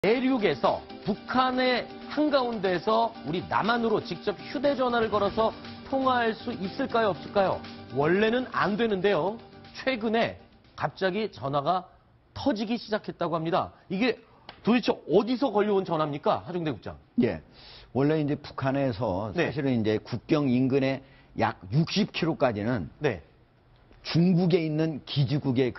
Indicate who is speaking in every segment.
Speaker 1: 내륙에서 북한의 한가운데에서 우리 남한으로 직접 휴대전화를 걸어서 통화할 수 있을까요, 없을까요? 원래는 안 되는데요. 최근에 갑자기 전화가 터지기 시작했다고 합니다. 이게 도대체 어디서 걸려온 전화입니까? 하종대 국장.
Speaker 2: 예. 원래 이제 북한에서
Speaker 1: 네.
Speaker 2: 사실은 이제 국경 인근에 약 60km까지는
Speaker 1: 네.
Speaker 2: 중국에 있는 기지국에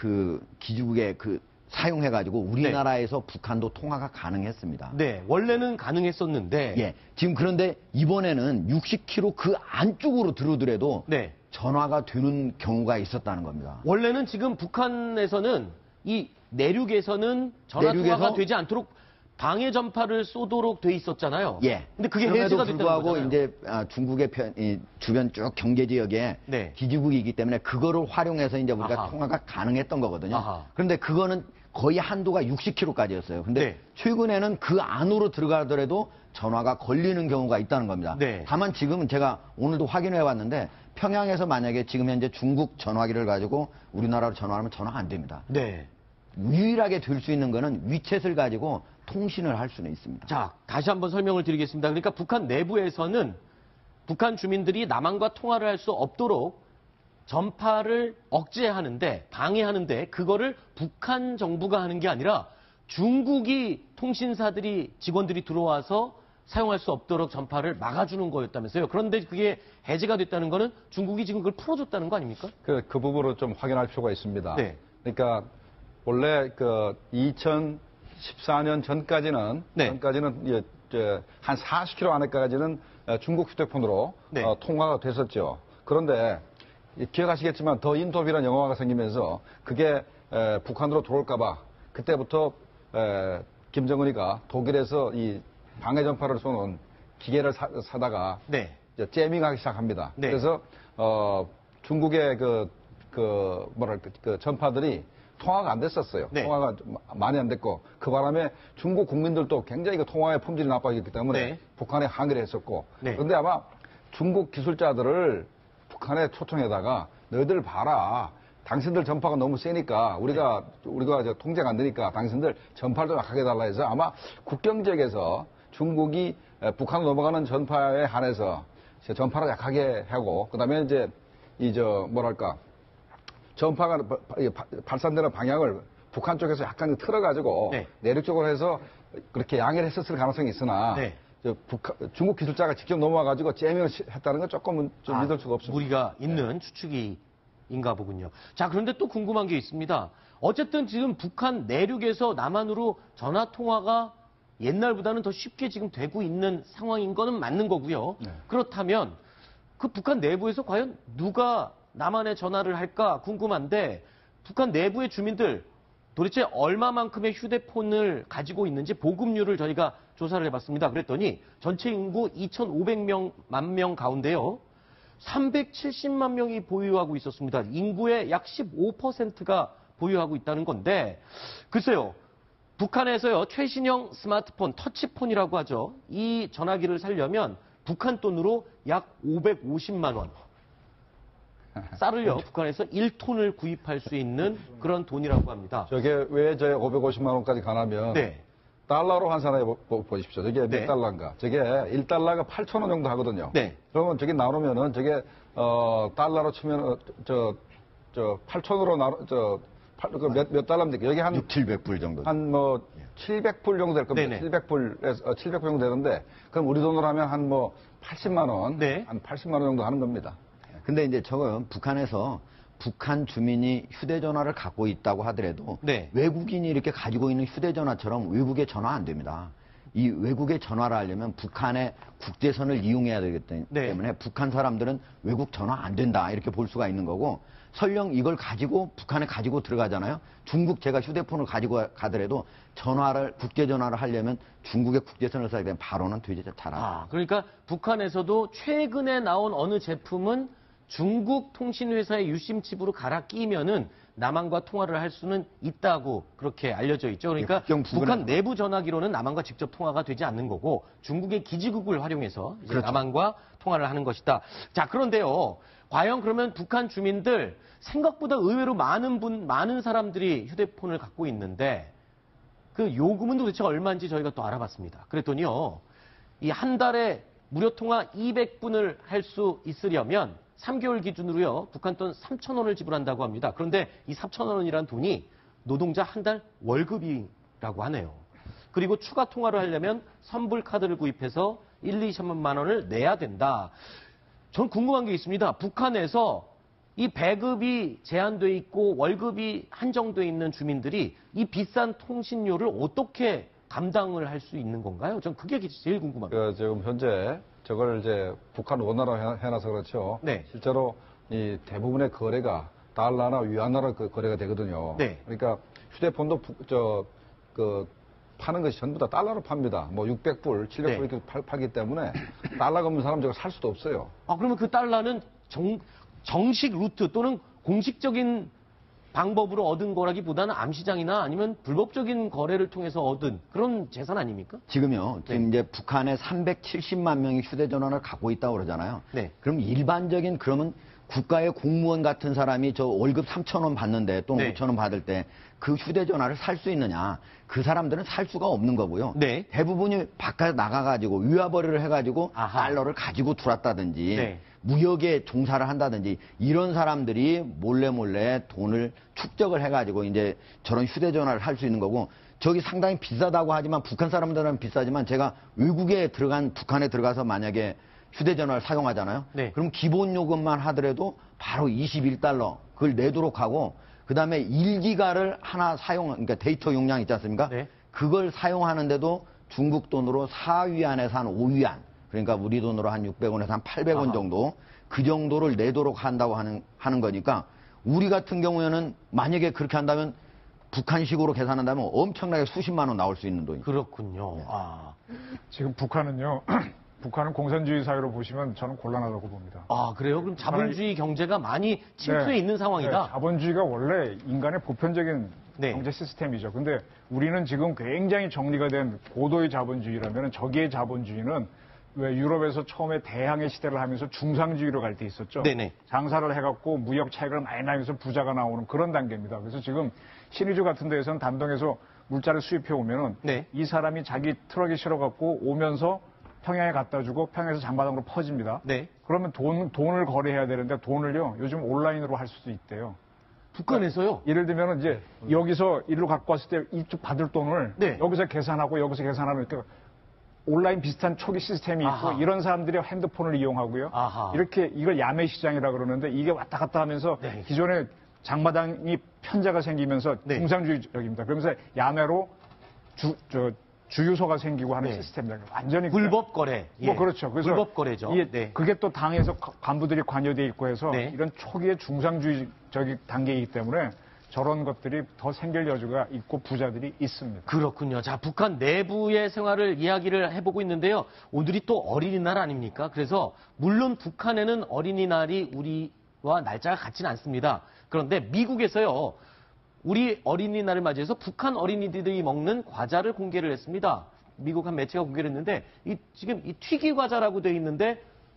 Speaker 2: 사용해가지고 우리나라에서 북한도 통화가 가능했습니다.
Speaker 1: 네. 원래는 가능했었는데.
Speaker 2: 예. 지금 그런데 이번에는 60km 그 안쪽으로 들어오더라도
Speaker 1: 네.
Speaker 2: 전화가 되는 경우가 있었다는 겁니다.
Speaker 1: 원래는 지금 북한에서는 이 내륙에서는 전화
Speaker 2: 내륙에서
Speaker 1: 통화가 되지 않도록 방해 전파를 쏘도록 돼 있었잖아요.
Speaker 2: 예.
Speaker 1: 근데 그게
Speaker 2: 그럼에도
Speaker 1: 해제가 됐다는
Speaker 2: 불구하고
Speaker 1: 거잖아요.
Speaker 2: 이제 중국의 주변 쭉 경제 지역에
Speaker 1: 네.
Speaker 2: 기지국이기 때문에 그거를 활용해서 이제 우리가
Speaker 1: 아하.
Speaker 2: 통화가 가능했던 거거든요.
Speaker 1: 아하.
Speaker 2: 그런데 그거는 거의 한도가 60km까지였어요. 근데
Speaker 1: 네.
Speaker 2: 최근에는 그 안으로 들어가더라도 전화가 걸리는 경우가 있다는 겁니다.
Speaker 1: 네.
Speaker 2: 다만 지금은 제가 오늘도 확인해 봤는데 평양에서 만약에 지금 현재 중국 전화기를 가지고 우리나라로 전화하면 전화가 안 됩니다.
Speaker 1: 네.
Speaker 2: 유일하게 될 수 있는 거는 위챗을 가지고 통신을 할 수는 있습니다.
Speaker 1: 자, 다시 한번 설명을 드리겠습니다. 그러니까 북한 내부에서는 북한 주민들이 남한과 통화를 할 수 없도록 전파를 억제하는데, 방해하는데, 그거를 북한 정부가 하는 게 아니라 중국이 통신사들이, 직원들이 들어와서 사용할 수 없도록 전파를 막아주는 거였다면서요. 그런데 그게 해제가 됐다는 거는 중국이 지금 그걸 풀어줬다는 거 아닙니까?
Speaker 3: 그 부분으로 좀 확인할 필요가 있습니다.
Speaker 1: 네.
Speaker 3: 그러니까 원래 2014년 전까지는
Speaker 1: 네.
Speaker 3: 한 40km 안에까지는 중국 휴대폰으로
Speaker 1: 네.
Speaker 3: 통화가 됐었죠. 그런데 기억하시겠지만 더 인톱이라는 영화가 생기면서 그게 북한으로 들어올까봐 그때부터 김정은이가 독일에서 이 방해 전파를 쏘는 기계를 사다가
Speaker 1: 네.
Speaker 3: 재밍하기 시작합니다.
Speaker 1: 네.
Speaker 3: 그래서 중국의 전파들이 통화가 안 됐었어요.
Speaker 1: 네.
Speaker 3: 통화가 좀 많이 안 됐고 그 바람에 중국 국민들도 굉장히 그 통화의 품질이 나빠졌기 때문에
Speaker 1: 네.
Speaker 3: 북한에 항의를 했었고
Speaker 1: 네.
Speaker 3: 그런데 아마 중국 기술자들을 북한에 초청해다가 너희들 봐라. 당신들 전파가 너무 세니까 우리가 통제가 안 되니까 당신들 전파를 좀 약하게 해달라 해서 아마 국경 지역에서 중국이 북한으로 넘어가는 전파에 한해서 전파를 약하게 하고 그다음에 이제 전파가 발산되는 방향을 북한 쪽에서 약간 틀어가지고
Speaker 1: 네.
Speaker 3: 내륙 쪽으로 해서 그렇게 양해를 했었을 가능성이 있으나
Speaker 1: 네.
Speaker 3: 중국 기술자가 직접 넘어와가지고 재밍을 했다는 건 조금은 좀 믿을 수가 없습니다.
Speaker 1: 무리가 있는 추측인가 보군요. 자, 그런데 또 궁금한 게 있습니다. 어쨌든 지금 북한 내륙에서 남한으로 전화 통화가 옛날보다는 더 쉽게 지금 되고 있는 상황인 거는 맞는 거고요.
Speaker 3: 네.
Speaker 1: 그렇다면 그 북한 내부에서 과연 누가 남한에 전화를 할까 궁금한데 북한 내부의 주민들 도대체 얼마만큼의 휴대폰을 가지고 있는지 보급률을 저희가 조사를 해봤습니다. 그랬더니 전체 인구 2,500만 명 가운데요. 370만 명이 보유하고 있었습니다. 인구의 약 15%가 보유하고 있다는 건데 글쎄요. 북한에서요. 최신형 스마트폰, 터치폰이라고 하죠. 이 전화기를 사려면 북한 돈으로 약 550만 원. 쌀을요. 북한에서 1톤을 구입할 수 있는 그런 돈이라고 합니다.
Speaker 3: 저게 왜 550만 원까지 가냐면
Speaker 1: 네.
Speaker 3: 달러로 환산해 보십시오. 저게
Speaker 1: 네.
Speaker 3: 몇 달러인가? 저게 1달러가 8,000원 정도 하거든요.
Speaker 1: 네.
Speaker 3: 그러면 저게 나누면은 저게 달러로 치면 8,000으로 몇 달러입니까? 여기 한
Speaker 2: 700불 정도.
Speaker 3: 한 700불 정도 될 겁니다.
Speaker 1: 네네.
Speaker 3: 700불 정도 되는데 그럼 우리 돈으로 하면 한 80만 원,
Speaker 1: 네.
Speaker 3: 한 80만 원 정도 하는 겁니다.
Speaker 2: 근데 이제 저건 북한에서 북한 주민이 휴대전화를 갖고 있다고 하더라도
Speaker 1: 네.
Speaker 2: 외국인이 이렇게 가지고 있는 휴대전화처럼 외국에 전화 안 됩니다. 이 외국에 전화를 하려면 북한의 국제선을 이용해야 되기 때문에
Speaker 1: 네.
Speaker 2: 북한 사람들은 외국 전화 안 된다 이렇게 볼 수가 있는 거고 설령 이걸 가지고 북한에 가지고 들어가잖아요. 중국 제가 휴대폰을 가지고 가더라도 국제전화를 하려면 중국의 국제선을 써야 되면 바로는 되지 잘 않아요.
Speaker 1: 그러니까 북한에서도 최근에 나온 어느 제품은 중국 통신회사의 유심칩으로 갈아 끼면은 남한과 통화를 할 수는 있다고 그렇게 알려져 있죠. 그러니까 북한 내부 전화기로는 남한과 직접 통화가 되지 않는 거고 중국의 기지국을 활용해서 이제
Speaker 2: 그렇죠.
Speaker 1: 남한과 통화를 하는 것이다. 자, 그런데요. 과연 그러면 북한 주민들 생각보다 의외로 많은 사람들이 휴대폰을 갖고 있는데 그 요금은 도대체 얼마인지 저희가 또 알아봤습니다. 그랬더니요, 이 한 달에 무료 통화 200분을 할 수 있으려면 3개월 기준으로요, 북한 돈 3,000원을 지불한다고 합니다. 그런데 이 3,000원이라는 돈이 노동자 한 달 월급이라고 하네요. 그리고 추가 통화를 하려면 선불 카드를 구입해서 1, 2천만 원을 내야 된다. 전 궁금한 게 있습니다. 북한에서 이 배급이 제한돼 있고 월급이 한정돼 있는 주민들이 이 비싼 통신료를 어떻게 감당을 할 수 있는 건가요? 전 그게 제일 궁금합니다.
Speaker 3: 지금 현재 저걸 이제 북한 원화로 해놔서 그렇죠.
Speaker 1: 네.
Speaker 3: 실제로 이 대부분의 거래가 달러나 위안화로 그 거래가 되거든요.
Speaker 1: 네.
Speaker 3: 그러니까 휴대폰도 파는 것이 전부 다 달러로 팝니다. 뭐 600불, 700불
Speaker 1: 네.
Speaker 3: 이렇게 팔기 때문에 달러가 없는 사람 저거 살 수도 없어요.
Speaker 1: 그러면 그 달러는 정식 루트 또는 공식적인 방법으로 얻은 거라기보다는 암시장이나 아니면 불법적인 거래를 통해서 얻은 그런 재산 아닙니까?
Speaker 2: 지금요. 지금
Speaker 1: 네.
Speaker 2: 이제 북한에 370만 명이 휴대전화를 갖고 있다고 그러잖아요.
Speaker 1: 네.
Speaker 2: 그럼 일반적인 그러면 국가의 공무원 같은 사람이 저 월급 3,000원 받는데 또는
Speaker 1: 네.
Speaker 2: 5,000원 받을 때 그 휴대전화를 살 수 있느냐. 그 사람들은 살 수가 없는 거고요.
Speaker 1: 네.
Speaker 2: 대부분이 바깥에 나가가지고 위화벌이를 해가지고
Speaker 1: 아하.
Speaker 2: 달러를 가지고 들어왔다든지
Speaker 1: 네.
Speaker 2: 무역에 종사를 한다든지 이런 사람들이 몰래 돈을 축적을 해가지고 이제 저런 휴대전화를 할 수 있는 거고 저기 상당히 비싸다고 하지만 북한 사람들은 비싸지만 제가 외국에 북한에 들어가서 만약에 휴대전화를 사용하잖아요.
Speaker 1: 네.
Speaker 2: 그럼 기본 요금만 하더라도 바로 21달러 그걸 내도록 하고 그다음에 1기가를 하나 그러니까 데이터 용량 있지 않습니까?
Speaker 1: 네.
Speaker 2: 그걸 사용하는데도 중국 돈으로 4위안에서 한 5위안 그러니까 우리 돈으로 한 600원에서 한 800원
Speaker 1: 아하.
Speaker 2: 정도 그 정도를 내도록 한다고 하는 거니까 우리 같은 경우에는 만약에 그렇게 한다면 북한식으로 계산한다면 엄청나게 수십만 원 나올 수 있는 돈이죠.
Speaker 1: 그렇군요.
Speaker 2: 네.
Speaker 4: 지금 북한은요, 북한은 공산주의 사회로 보시면 저는 곤란하다고 봅니다.
Speaker 1: 그래요? 그럼 자본주의 경제가 많이 침투해
Speaker 4: 네.
Speaker 1: 있는 상황이다?
Speaker 4: 네, 자본주의가 원래 인간의 보편적인
Speaker 1: 네.
Speaker 4: 경제 시스템이죠. 근데 우리는 지금 굉장히 정리가 된 고도의 자본주의라면 저기의 자본주의는 왜 유럽에서 처음에 대항해 시대를 하면서 중상주의로 갈 때 있었죠.
Speaker 1: 네네.
Speaker 4: 장사를 해갖고 무역 차익을 많이 나면서 부자가 나오는 그런 단계입니다. 그래서 지금 신의주 같은 데에서는 단동에서 물자를 수입해 오면은
Speaker 1: 네.
Speaker 4: 이 사람이 자기 트럭에 실어갖고 오면서 평양에 갖다 주고 평양에서 장바닥으로 퍼집니다.
Speaker 1: 네.
Speaker 4: 그러면 돈을 거래해야 되는데 돈을요 요즘 온라인으로 할 수도 있대요.
Speaker 1: 북한에서요?
Speaker 4: 예를 들면은 이제 여기서 일로 갖고 왔을 때 이쪽 받을 돈을
Speaker 1: 네.
Speaker 4: 여기서 계산하고 여기서 계산하는 이렇게 온라인 비슷한 초기 시스템이 있고
Speaker 1: 아하.
Speaker 4: 이런 사람들이 핸드폰을 이용하고요.
Speaker 1: 아하.
Speaker 4: 이렇게 이걸 야매 시장이라 그러는데 이게 왔다 갔다 하면서
Speaker 1: 네.
Speaker 4: 기존에 장마당이 편자가 생기면서
Speaker 1: 네.
Speaker 4: 중상주의적입니다. 그러면서 야매로 주유소가 생기고 하는
Speaker 1: 네.
Speaker 4: 시스템입니다. 완전히
Speaker 1: 불법 거래.
Speaker 4: 뭐 그렇죠. 그래서
Speaker 1: 불법 거래죠.
Speaker 4: 이게
Speaker 1: 네.
Speaker 4: 그게 또 당에서 간부들이 관여돼 있고 해서
Speaker 1: 네.
Speaker 4: 이런 초기의 중상주의적인 단계이기 때문에 저런 것들이 더 생길 여지가 있고 부자들이 있습니다.
Speaker 1: 그렇군요. 자, 북한 내부의 생활을 이야기를 해보고 있는데요. 오늘이 또 어린이날 아닙니까? 그래서 물론 북한에는 어린이날이 우리와 날짜가 같지는 않습니다. 그런데 미국에서요. 우리 어린이날을 맞이해서 북한 어린이들이 먹는 과자를 공개를 했습니다. 미국 한 매체가 공개를 했는데 지금 이 튀기 과자라고 돼 있는데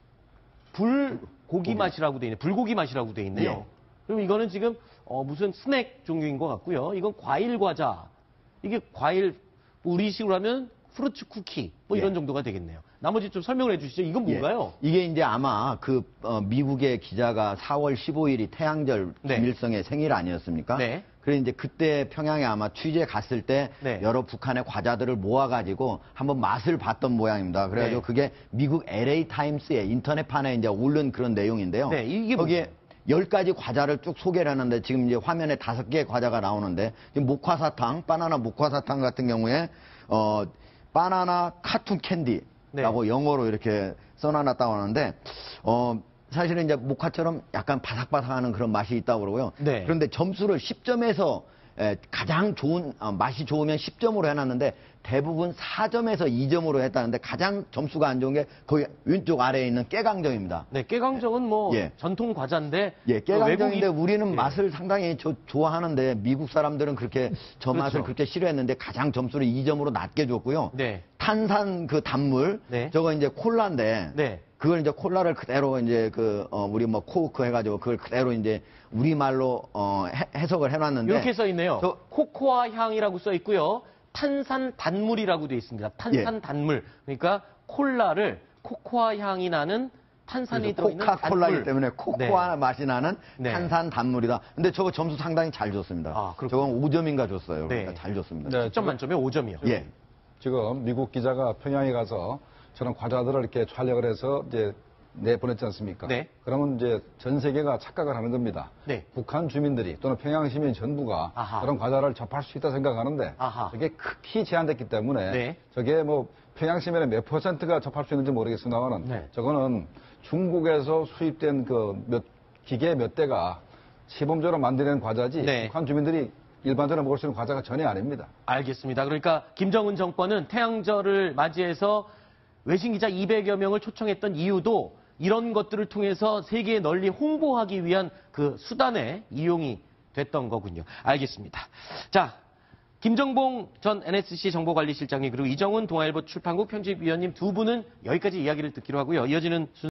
Speaker 1: 불고기 맛이라고 돼 있네. 불고기 맛이라고 돼 있네요.
Speaker 2: 예.
Speaker 1: 그럼 이거는 지금 무슨 스낵 종류인 것 같고요. 이건 과일 과자. 이게 과일 우리식으로 하면 프루츠 쿠키 뭐 이런
Speaker 2: 예.
Speaker 1: 정도가 되겠네요. 나머지 좀 설명을 해주시죠. 이건 뭔가요?
Speaker 2: 예. 이게 이제 아마 미국의 기자가 4월 15일이 태양절
Speaker 1: 네.
Speaker 2: 김일성의 생일 아니었습니까?
Speaker 1: 네.
Speaker 2: 그래서 이제 그때 평양에 아마 취재 갔을 때
Speaker 1: 네.
Speaker 2: 여러 북한의 과자들을 모아가지고 한번 맛을 봤던 모양입니다. 그래가지고
Speaker 1: 네.
Speaker 2: 그게 미국 LA 타임스의 인터넷판에 이제 오른 그런 내용인데요.
Speaker 1: 네, 이게
Speaker 2: 거기에 10가지 과자를 쭉 소개를 하는데 지금 이제 화면에 5개의 과자가 나오는데 지금 목화사탕, 바나나 목화사탕 같은 경우에 바나나 카툰 캔디라고
Speaker 1: 네.
Speaker 2: 영어로 이렇게 써놔놨다고 하는데 사실은 이제 목화처럼 약간 바삭바삭하는 그런 맛이 있다고 그러고요.
Speaker 1: 네.
Speaker 2: 그런데 점수를 10점에서 가장 좋은 맛이 좋으면 10점으로 해놨는데 대부분 4점에서 2점으로 했다는데 가장 점수가 안 좋은 게 거기 왼쪽 아래에 있는 깨강정입니다.
Speaker 1: 네, 깨강정은 뭐
Speaker 2: 예.
Speaker 1: 전통 과자인데
Speaker 2: 예, 깨강정인데 우리는
Speaker 1: 예.
Speaker 2: 맛을 상당히 좋아하는데 미국 사람들은 그렇게 저
Speaker 1: 그렇죠.
Speaker 2: 맛을 그렇게 싫어했는데 가장 점수를 2점으로 낮게 줬고요.
Speaker 1: 네.
Speaker 2: 탄산 그 단물
Speaker 1: 네.
Speaker 2: 저거 이제 콜라인데
Speaker 1: 네.
Speaker 2: 그걸 이제 콜라를 그대로 이제 우리 뭐 코크 해가지고 그걸 그대로 이제 우리말로 해석을 해놨는데
Speaker 1: 이렇게 써 있네요.
Speaker 2: 저-
Speaker 1: 코코아 향이라고 써 있고요. 탄산 단물이라고 되어 있습니다. 탄산 단물. 그러니까 콜라를 코코아 향이 나는 탄산이 들어있는
Speaker 2: 코카콜라이기
Speaker 1: 단물.
Speaker 2: 때문에 코코아 맛이 나는
Speaker 1: 네.
Speaker 2: 탄산 단물이다. 근데 저거 점수 상당히 잘 줬습니다.
Speaker 1: 아, 그렇군요.
Speaker 2: 저건 5점인가 줬어요.
Speaker 1: 네.
Speaker 2: 그러니까 잘 줬습니다.
Speaker 3: 네,
Speaker 1: 10점 만점에 5점이요.
Speaker 2: 예.
Speaker 3: 지금 미국 기자가 평양에 가서 저런 과자들을 이렇게 촬영을 해서 이제 내보냈지 않습니까?
Speaker 1: 네.
Speaker 3: 그러면 이제 전 세계가 착각을 하는 겁니다.
Speaker 1: 네.
Speaker 3: 북한 주민들이 또는 평양 시민 전부가
Speaker 1: 아하.
Speaker 3: 그런 과자를 접할 수 있다 생각하는데
Speaker 1: 아하.
Speaker 3: 그게 극히 제한됐기 때문에
Speaker 1: 네.
Speaker 3: 저게 뭐 평양 시민의 몇 %가 접할 수 있는지 모르겠습니다만은
Speaker 1: 네.
Speaker 3: 저거는 중국에서 수입된 그 기계 몇 대가 시범적으로 만드는 과자지
Speaker 1: 네.
Speaker 3: 북한 주민들이 일반적으로 먹을 수 있는 과자가 전혀 아닙니다.
Speaker 1: 알겠습니다. 그러니까 김정은 정권은 태양절을 맞이해서 외신 기자 200여 명을 초청했던 이유도 이런 것들을 통해서 세계에 널리 홍보하기 위한 그 수단의 이용이 됐던 거군요. 알겠습니다. 자, 김정봉 전 NSC 정보관리실장님 그리고 이정훈 동아일보 출판국 편집위원님 두 분은 여기까지 이야기를 듣기로 하고요. 이어지는